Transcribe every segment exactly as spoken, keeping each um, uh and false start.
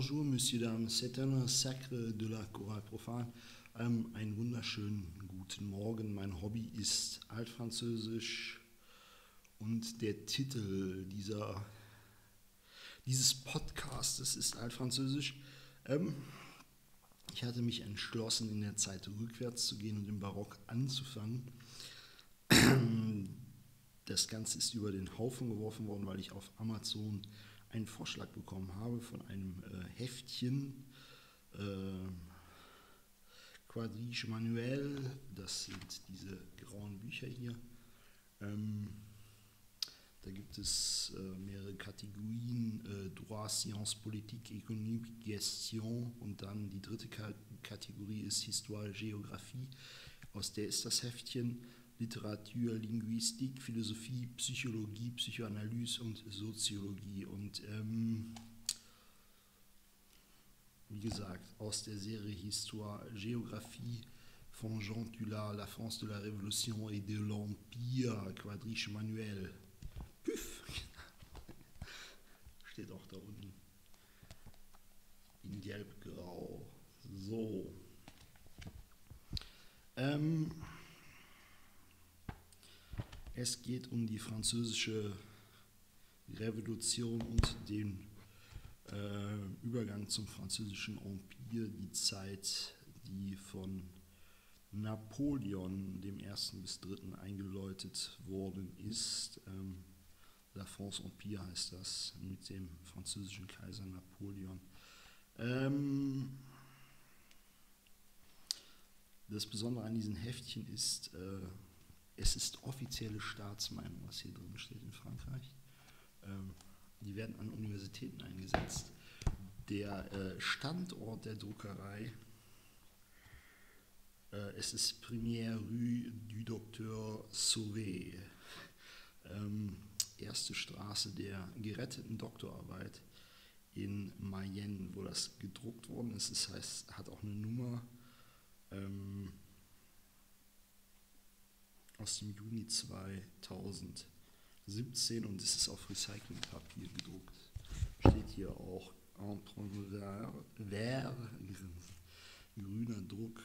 Bonjour, Monsieur, Dames. C'est un Sacre de la Chorale Profane. Ähm, einen wunderschönen guten Morgen. Mein Hobby ist Altfranzösisch und der Titel dieser, dieses Podcastes ist Altfranzösisch. Ähm, ich hatte mich entschlossen, in der Zeit rückwärts zu gehen und im Barock anzufangen. Das Ganze ist über den Haufen geworfen worden, weil ich auf Amazon einen Vorschlag bekommen habe von einem äh, Heftchen, äh, Quadriche Manuel, das sind diese grauen Bücher hier. Ähm, da gibt es äh, mehrere Kategorien, äh, Droit, Sciences, Politique, Économie, Gestion, und dann die dritte Ka- Kategorie ist Histoire, Géographie, aus der ist das Heftchen. Literatur, Linguistik, Philosophie, Psychologie, Psychoanalyse und Soziologie. Und ähm, wie gesagt, aus der Serie Histoire, Géographie von Jean Tullard, La France de la Révolution et de l'Empire, Quadriche Manuel. Püff! Steht auch da unten. In gelb-grau. So. Ähm... Es geht um die französische Revolution und den äh, Übergang zum französischen Empire, die Zeit, die von Napoleon dem ersten bis dritten eingeläutet worden ist. Ähm, La France Empire heißt das, mit dem französischen Kaiser Napoleon. Ähm, das Besondere an diesen Heftchen ist, äh, es ist offizielle Staatsmeinung, was hier drin steht in Frankreich. Ähm, die werden an Universitäten eingesetzt. Der äh, Standort der Druckerei, äh, es ist Première Rue du Docteur Sauvé, ähm, erste Straße der geretteten Doktorarbeit in Mayenne, wo das gedruckt worden ist. Das heißt, hat auch eine Nummer. Ähm, aus dem Juni zweitausendsiebzehn, und es ist auf Recyclingpapier gedruckt. Steht hier auch Empreinte vert, grüner Druck.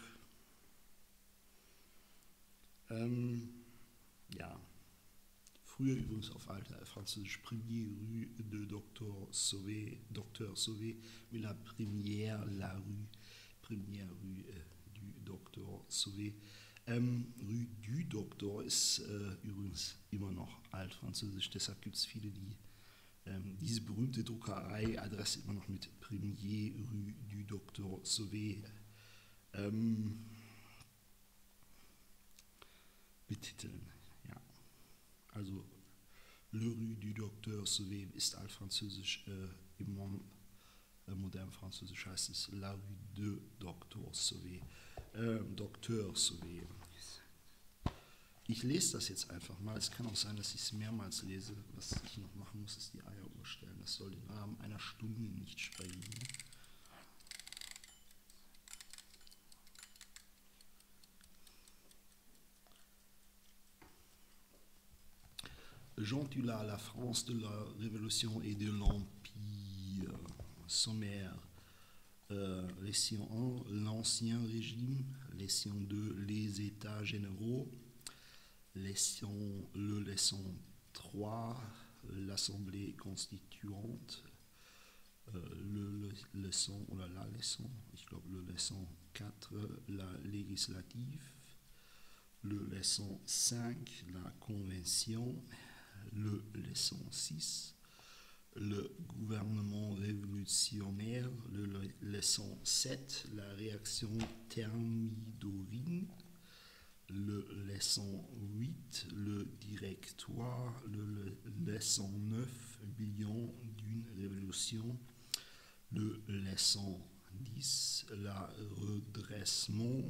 Ähm, ja, früher übrigens auf alter Französisch Première Rue de Docteur Sauvé, Docteur Sauvé, mais la première, la rue, Première Rue äh, du Docteur Sauvé. Ähm, Rue du Docteur ist äh, übrigens immer noch altfranzösisch, deshalb gibt es viele, die ähm, diese berühmte Druckerei-Adresse immer noch mit Première Rue du Docteur Sauvé ähm, betiteln. Ja. Also Le Rue du Docteur Sauvé ist altfranzösisch, äh, im äh, modernen Französisch heißt es La Rue de Docteur Sauvé. Äh, Docteur Sauvé. Ich lese das jetzt einfach mal. Es kann auch sein, dass ich es mehrmals lese. Was ich noch machen muss, ist die Eieruhr stellen. Das soll den Rahmen einer Stunde nicht sprengen. Jean Tullard, La France de la Révolution et de l'Empire. Sommaire. Euh, leçon un, l'Ancien Régime. Leçon deux, les États généraux. Leçon, le leçon trois, l'Assemblée constituante. Euh, le, le leçon, ou la, la leçon, ich glaube, le leçon quatre, la législative. Le leçon cinq, la convention. Le leçon six, le gouvernement révolutionnaire. Le, le leçon sept, la réaction thermidorine. Le leçon huit, le directoire. Le, le leçon neuf, bilan d'une révolution. Le leçon dix, la redressement.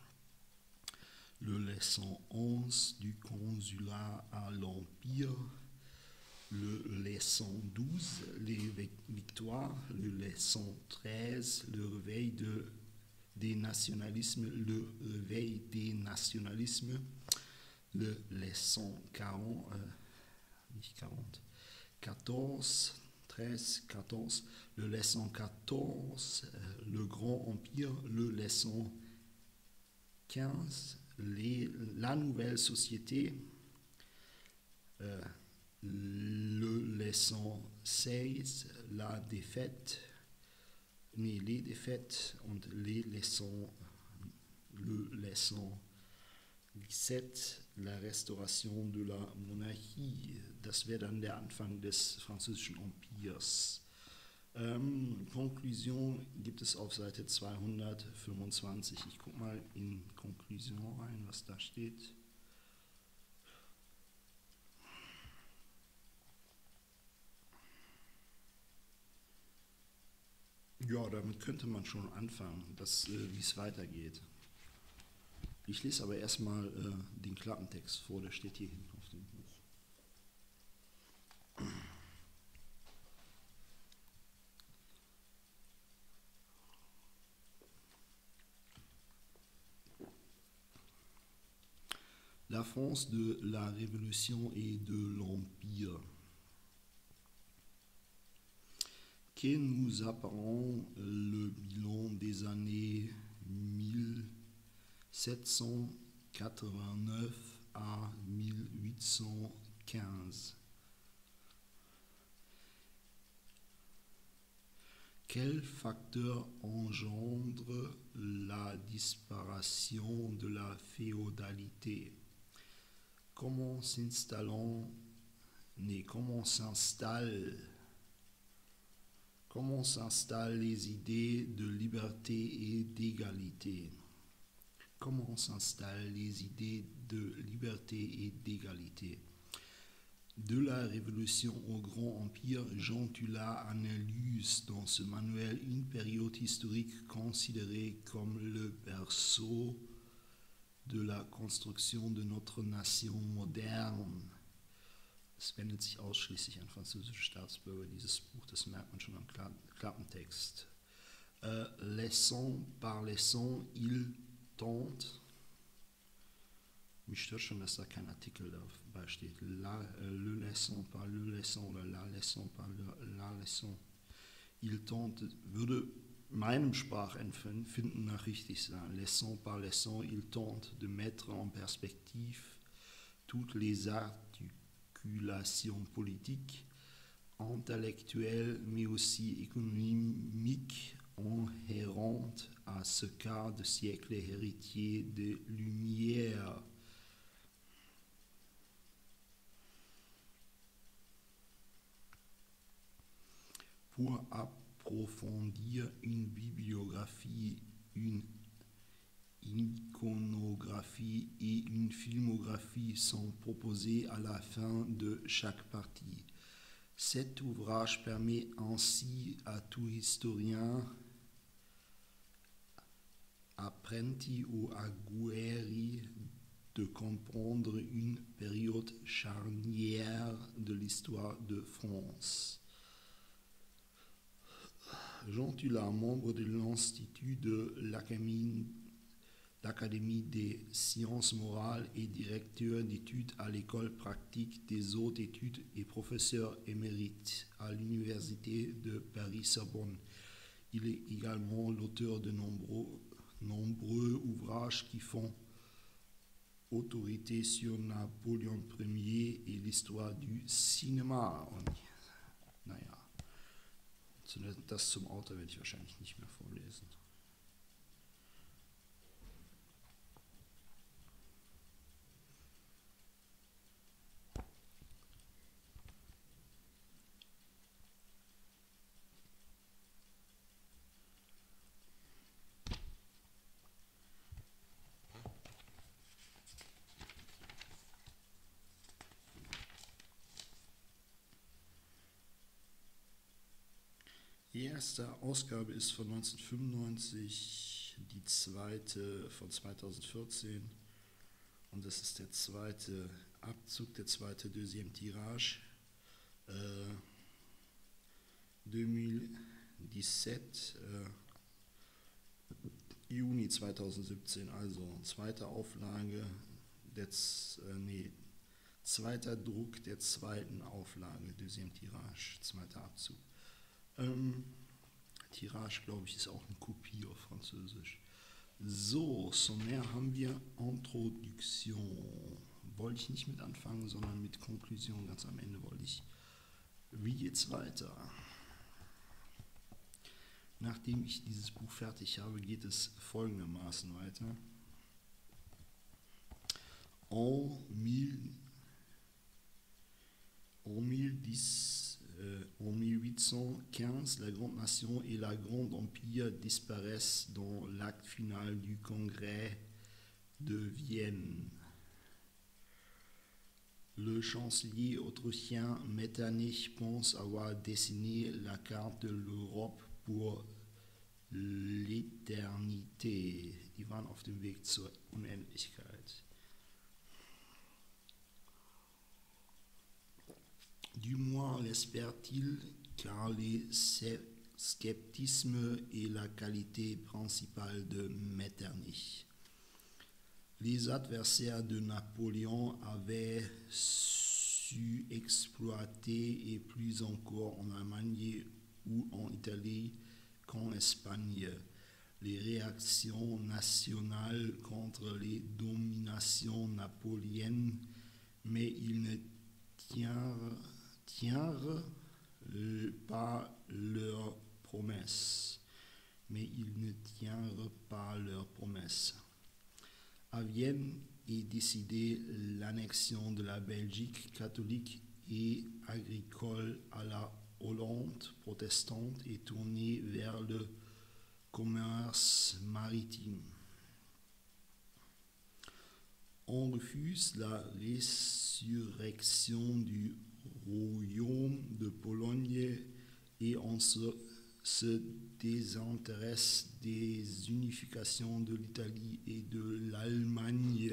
Le leçon onze, du consulat à l'Empire. Le leçon douze, les victoires. Le leçon treize, le réveil de des nationalismes, le réveil des nationalismes, le leçon quarante, euh, nicht quarante, quatorze, treize, quatorze, le leçon quatorze, euh, le Grand Empire, le leçon quinze, les, la nouvelle société, euh, le leçon seize, la défaite, nee, les défaites und les leçons, le leçon dix-sept, la Restauration de la Monarchie. Das wäre dann der Anfang des französischen Empires. Ähm, Konklusion gibt es auf Seite zweihundertfünfundzwanzig. Ich gucke mal in Konklusion rein, was da steht. Ja, damit könnte man schon anfangen, dass, äh, wie es weitergeht. Ich lese aber erstmal äh, den Klappentext vor, der steht hier hinten auf dem Buch. La France de la Révolution et de l'Empire. Que nous apprend le bilan des années mille sept cent quatre-vingt-neuf à mille huit cent quinze? Quel facteur engendre la disparition de la féodalité? Comment s'installant, né, comment s'installe, comment s'installent les idées de liberté et d'égalité? Comment s'installent les idées de liberté et d'égalité? De la Révolution au Grand Empire, Jean Tulat analyse dans ce manuel une période historique considérée comme le berceau de la construction de notre nation moderne. Es wendet sich ausschließlich an französische Staatsbürger, dieses Buch, das merkt man schon am Klappentext. Euh, leçon par leçon, il tente, mich stört schon, dass da kein Artikel dabei steht, la, äh, le leçon par le leçon oder la leçon par le, la leçon, il tente, würde meinem Sprachempfinden nach richtig sein. Leçon par leçon, il tente de mettre en perspective toutes les articulations politiques, intellectuelles, mais aussi économiques inhérentes à ce quart de siècle héritier des Lumières. Pour approfondir une bibliographie, une iconographie et une filmographie sont proposées à la fin de chaque partie. Cet ouvrage permet ainsi à tout historien, apprenti ou aguerri, de comprendre une période charnière de l'histoire de France. Jean Tulat, membre de l'Institut de l'Académie des sciences morales et directeur d'études à l'école pratique des hautes études et professeur émérite à l'Université de Paris-Sorbonne. Il est également l'auteur de nombreux, nombreux ouvrages qui font autorité sur Napoléon Ier et l'histoire du cinéma. Und, naja. Das zum Autor werde ich wahrscheinlich nicht mehr vorlesen. Die erste Ausgabe ist von neunzehnhundertfünfundneunzig, die zweite von zweitausendvierzehn und das ist der zweite Abzug, der zweite Deuxième Tirage. Äh, zweitausenddezsättzehn, äh, Juni zweitausendsiebzehn, also zweite Auflage, des, äh, nee, Zweiter Druck der zweiten Auflage, deuxième tirage, zweiter Abzug. Ähm, Tirage, glaube ich, ist auch eine Kopie auf Französisch. So, sommaire haben wir Introduction. Wollte ich nicht mit anfangen, sondern mit Konklusion. Ganz am Ende wollte ich. Wie geht's weiter? Nachdem ich dieses Buch fertig habe, geht es folgendermaßen weiter. En, mille, en, mille dix, euh, en mille huit cent quinze, la Grande Nation et la Grande Empire disparaissent dans l'acte final du Congrès de Vienne. Le chancelier autrichien Metternich pense avoir dessiné la carte de l'Europe pour l'éternité. Die waren auf dem Weg zur Unendlichkeit. Du moins l'espère-t-il, car le sceptisme est la qualité principale de Metternich. Les adversaires de Napoléon avaient su exploiter, et plus encore en Allemagne ou en Italie qu'en Espagne, les réactions nationales contre les dominations napoléoniennes, mais ils ne tinrent, tinrent pas leurs promesses. Mais ils ne tinrent pas leurs promesses. À Vienne est décidée l'annexion de la Belgique catholique et agricole à la Hollande protestante et tournée vers le commerce maritime. On refuse la résurrection du royaume de Pologne et on se, se désintéresse des unifications de l'Italie et de l'Allemagne.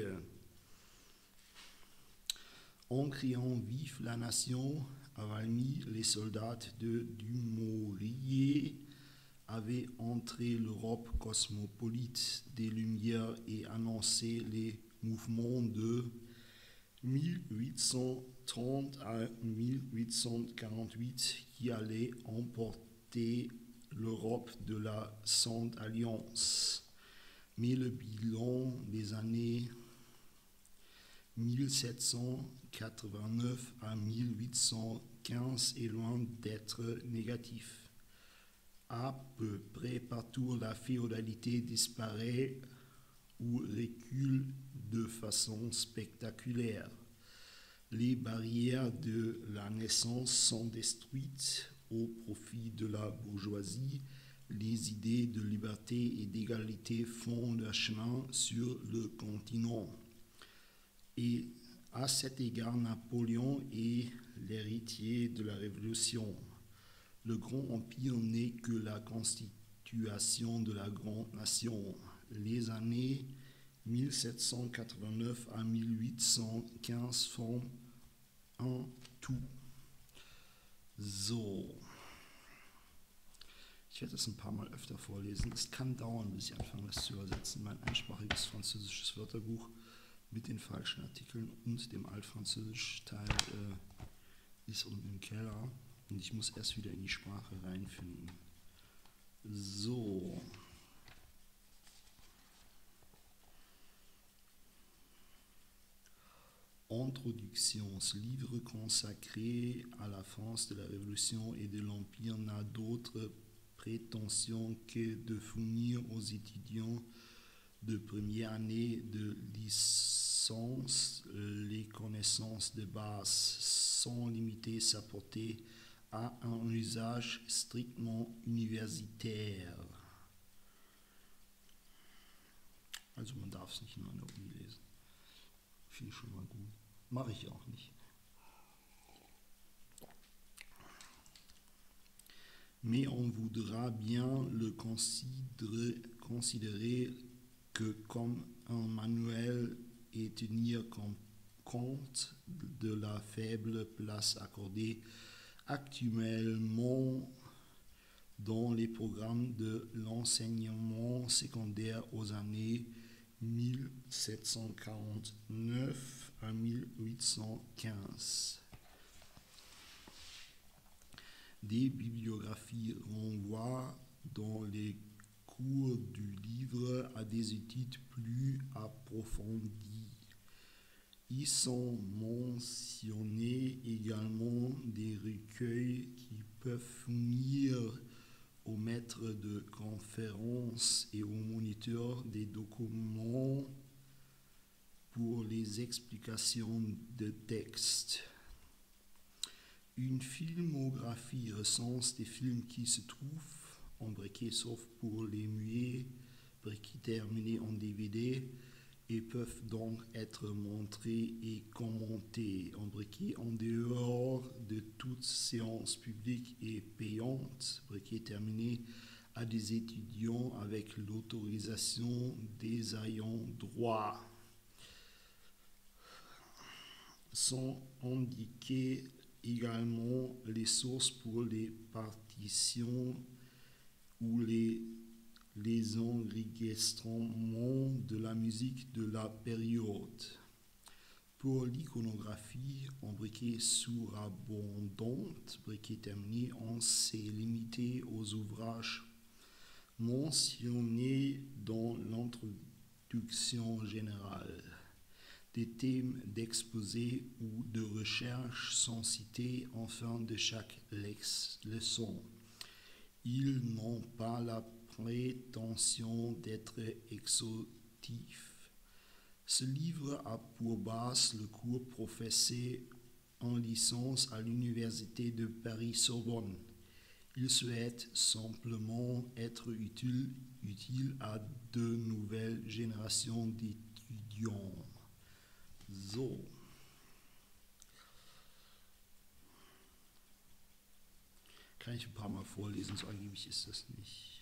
En criant « Vive la nation », à Valmy, les soldats de Dumouriez avaient entré l'Europe cosmopolite des Lumières et annoncé les mouvements de mille huit cent trente à mille huit cent quarante-huit qui allaient emporter l'Europe de la Sainte Alliance. Mais le bilan des années mille sept cent quatre-vingt-neuf à mille huit cent quinze est loin d'être négatif. À peu près partout, la féodalité disparaît ou recule de façon spectaculaire. Les barrières de la naissance sont détruites au profit de la bourgeoisie. Les idées de liberté et d'égalité font leur chemin sur le continent. Et à cet égard, Napoléon est l'héritier de la Révolution. Le Grand Empire n'est que la constitution de la Grande Nation. Les années mille sept cent quatre-vingt-neuf à mille huit cent quinze font un tout. So. Ich werde das ein paar Mal öfter vorlesen. Es kann dauern, bis ich anfange, das zu übersetzen. Mein einsprachiges französisches Wörterbuch mit den falschen Artikeln und dem altfranzösischen Teil äh, ist unten im Keller. Und ich muss erst wieder in die Sprache reinfinden. So. Introduction. Ce livre consacré à la France de la Révolution et de l'Empire n'a d'autre prétention que de fournir aux étudiants de première année de licence les connaissances de base sans limiter sa portée à un usage strictement universitaire. Also man darf es nicht nur an der Uni lesen. Finde ich schon mal gut. Mache ich auch nicht. Mais on voudra bien le considérer, considérer que comme un manuel et tenir compte de la faible place accordée actuellement dans les programmes de l'enseignement secondaire aux années mille sept cent quarante-neuf à mille huit cent quinze. Des bibliographies renvoient dans les cours du livre à des études plus approfondies. Ils sont mentionnés également des recueils qui peuvent fournir aux maîtres de conférences et aux moniteurs des documents pour les explications de texte. Une filmographie recense des films qui se trouvent en briquet, sauf pour les muets, briquets terminés en D V D, et peuvent donc être montrés et commentés en briquet en dehors de toute séance publique et payante, briquet terminé à des étudiants avec l'autorisation des ayants droit. Sont indiquées également les sources pour les partitions ou les, les enregistrements de la musique de la période. Pour l'iconographie en briquet surabondante, briquet terminé, on s'est limité aux ouvrages mentionnés dans l'introduction générale. Des thèmes d'exposé ou de recherche sont cités en fin de chaque leçon. Ils n'ont pas la prétention d'être exhaustifs. Ce livre a pour base le cours professé en licence à l'Université de Paris-Sorbonne. Il souhaite simplement être utile, utile à de nouvelles générations d'étudiants. So. Kann ich ein paar Mal vorlesen, so angeblich ist das nicht.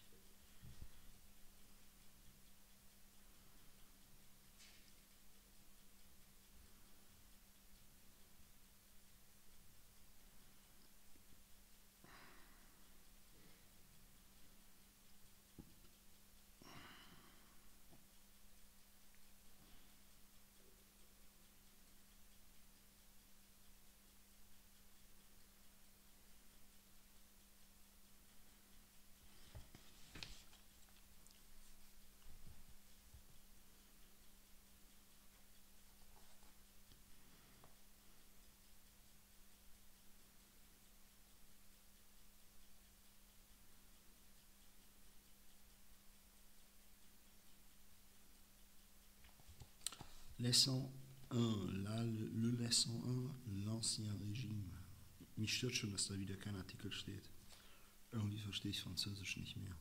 Leçon un, là, le, le Leçon un, l'Ancien Régime. Mich stört schon, dass da wieder kein Artikel steht. Irgendwie verstehe ich Französisch nicht mehr.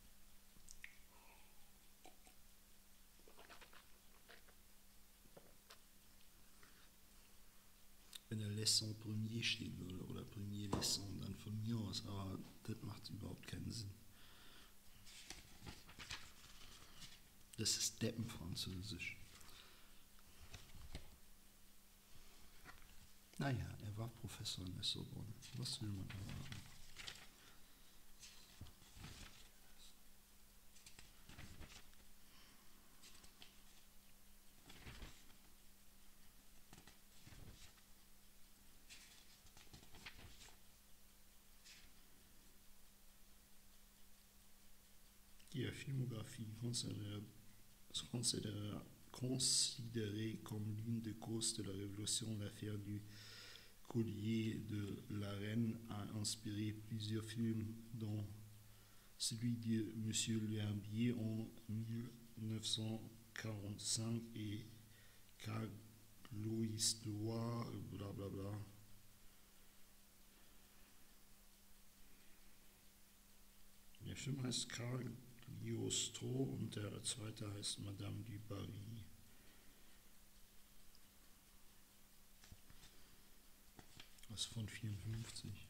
Wenn der Leçon Premier stehen würde oder Premier Leçon, dann von mir aus, aber das macht überhaupt keinen Sinn. Das ist Deppenfranzösisch. Naja, er war Professor in der Sorbonne. Was will man erwarten? Die filmographie considérée comme l'une des causes de la Révolution, l'affaire du collier de la Reine a inspiré plusieurs films, dont celui de Monsieur L'Herbier en mille neuf cent quarante-cinq et Cagliostro, blablabla. Der Film heißt Cagliostro und der zweite heißt Madame du Barry. Das ist von vierundfünfzig.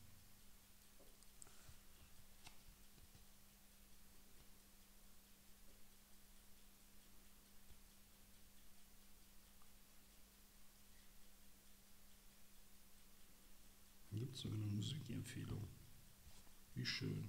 Hier gibt es sogar eine Musikempfehlung. Wie schön.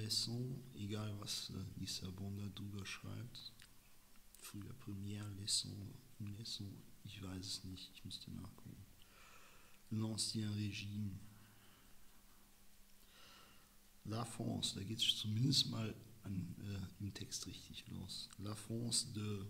Leçon, egal was äh, Lissabon darüber schreibt. Früher Première Leçon, une Leçon, ich weiß es nicht, ich müsste nachgucken. L'Ancien Régime. La France, da geht es zumindest mal an, äh, im Text richtig los. La France de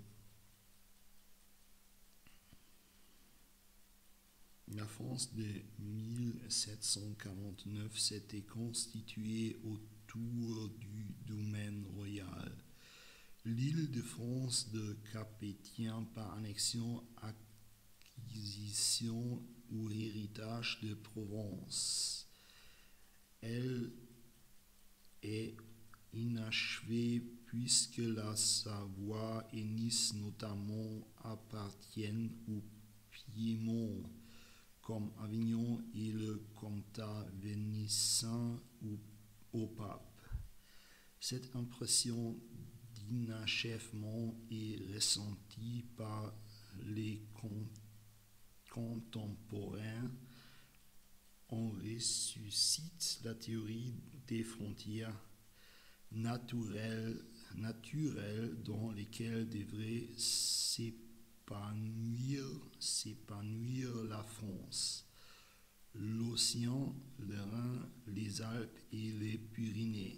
La France de mille sept cent quarante-neuf s'était constituée autour du domaine royal. L'île de France de Cap-Étienne par annexion, acquisition ou héritage de Provence. Elle est inachevée puisque la Savoie et Nice notamment appartiennent au Piémont, comme Avignon et le comtat vénitien ou au pape. Cette impression d'inachèvement est ressentie par les contemporains. On ressuscite la théorie des frontières naturelles, naturelles dans lesquelles devrait s'épanouir, s'épanouir la France. L'océan, le Rhin, les Alpes et les Pyrénées.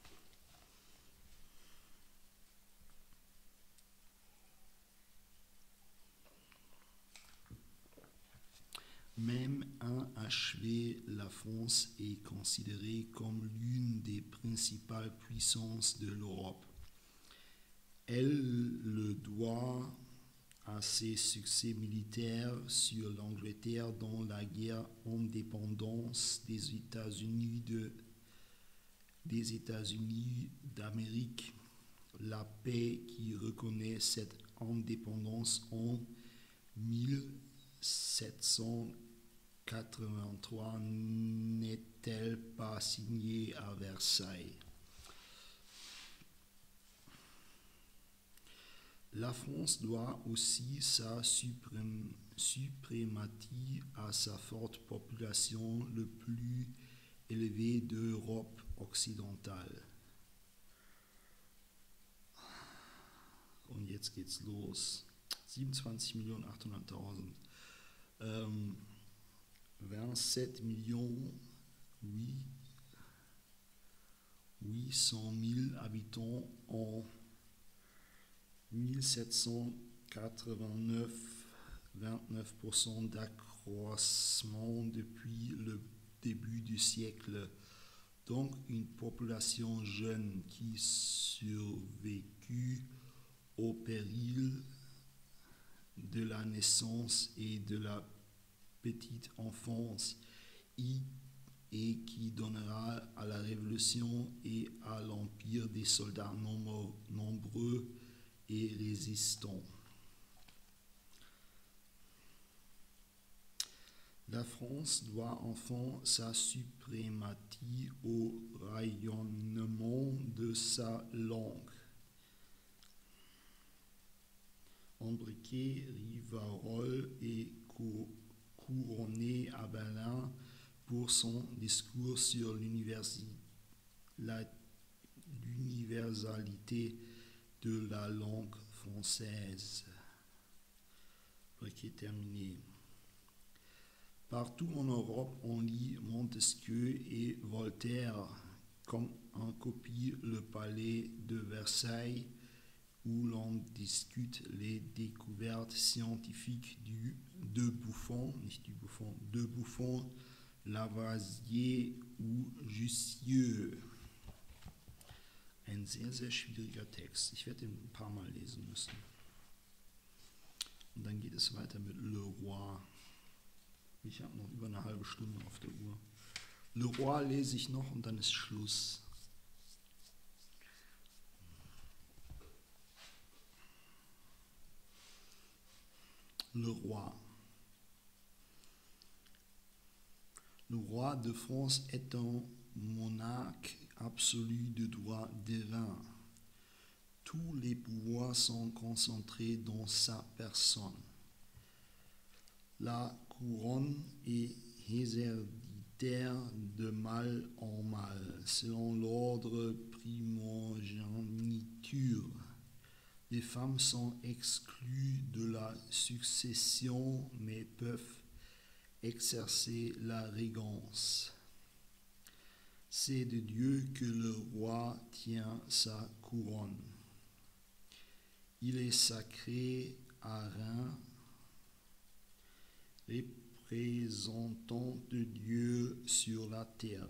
Même inachevée, la France est considérée comme l'une des principales puissances de l'Europe. Elle le doit à ses succès militaires sur l'Angleterre dans la guerre d'indépendance des États-Unis de, des États-Unis d'Amérique, la paix qui reconnaît cette indépendance en mille sept cent quatre-vingt-trois n'est-elle pas signée à Versailles? La France doit aussi sa suprém- suprématie à sa forte population, le plus élevé d'Europe occidentale. Und jetzt geht's los. siebenundzwanzig Millionen achthunderttausend. Ähm, vingt-sept millions huit cent mille habitants en mille sept cent quatre-vingt-neuf, vingt-neuf pour cent d'accroissement depuis le début du siècle. Donc une population jeune qui survécut au péril de la naissance et de la petite enfance et qui donnera à la Révolution et à l'Empire des soldats nombreux et résistants. La France doit enfin sa suprématie au rayonnement de sa langue. Embriqué, Rivarol et couronné à Berlin pour son discours sur l'universalité de la langue française. Briquet terminé. Partout en Europe, on lit Montesquieu et Voltaire, comme en copie le palais de Versailles, où l'on discute les découvertes scientifiques du, de Buffon, nicht du Buffon, de Buffon, Lavoisier ou Jussieu. Ein sehr, sehr schwieriger Text. Ich werde ihn ein paar Mal lesen müssen. Und dann geht es weiter mit Le Roi. Ich habe noch über eine halbe Stunde auf der Uhr. Le Roi lese ich noch und dann ist Schluss. Le Roi. Le roi de France est un monarque absolu de droit divin. Tous les pouvoirs sont concentrés dans sa personne. La couronne est terre de mal en mal, selon l'ordre primogéniture. Les femmes sont exclues de la succession, mais peuvent exercer la régence. C'est de Dieu que le roi tient sa couronne. Il est sacré à Rhin, représentant de Dieu sur la terre.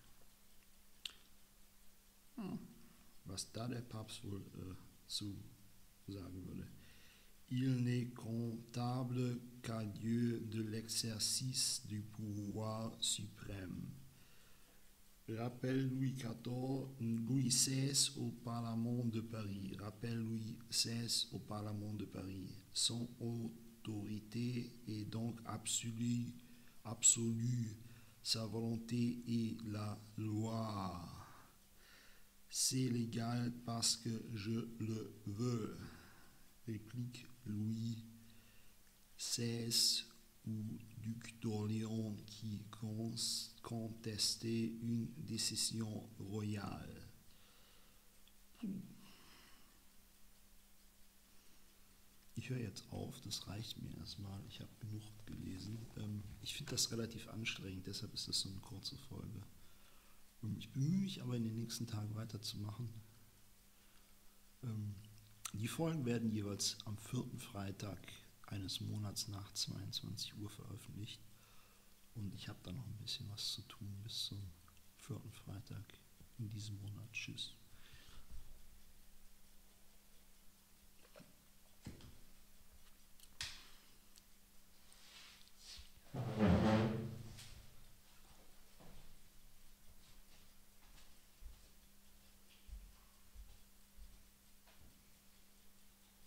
Hm. Was da der Papst wohl äh, zu sagen würde. Il n'est comptable qu'à Dieu de l'exercice du pouvoir suprême. Rappel Louis quatorze, Louis seize au Parlement de Paris. Rappel Louis seize au Parlement de Paris. Son autorité est donc absolue, absolue. Sa volonté est la loi. C'est légal parce que je le veux. Réplique Louis seize ou duc d'Orléans qui contestait une décision royale. Ich höre jetzt auf, das reicht mir erstmal. Ich habe genug gelesen. Ähm, ich finde das relativ anstrengend, deshalb ist das so eine kurze Folge. Ähm, ich bemühe mich aber in den nächsten Tagen weiterzumachen. Ähm, die Folgen werden jeweils am vierten Freitag eines Monats nach zweiundzwanzig Uhr veröffentlicht. Und ich habe da noch ein bisschen was zu tun bis zum vierten Freitag in diesem Monat. Tschüss.